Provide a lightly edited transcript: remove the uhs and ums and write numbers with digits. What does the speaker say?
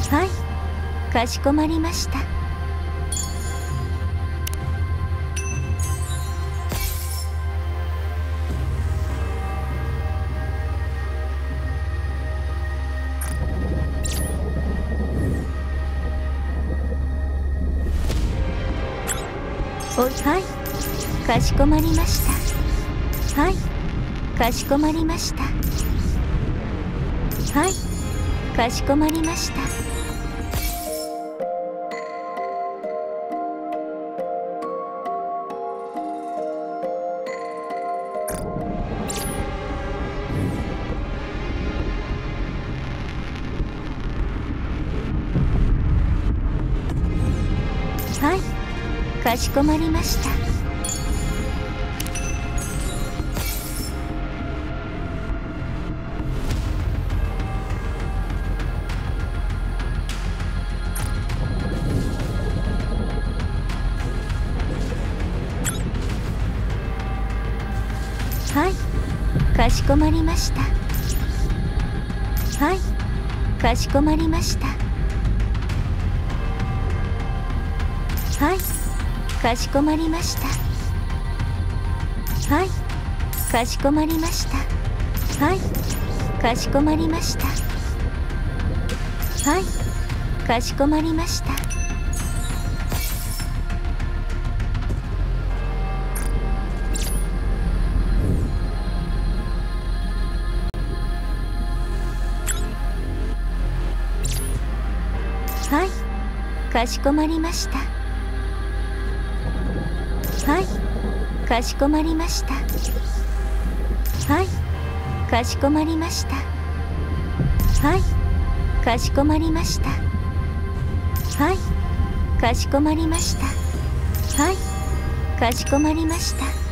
はい、かしこまりました。はい、かしこまりました。はい、かしこまりました。はい、かしこまりました。はい、かしこまりました。はい、かしこまりました。はい、かしこまりました。はい、かしこまりました。はい、かしこまりました。はい、かしこまりました。はい、かしこまりました。はい、かしこまりました。はい、かしこまりました。はい、かしこまりました。はい、かしこまりました。はい、かしこまりました。はい、かしこまりました。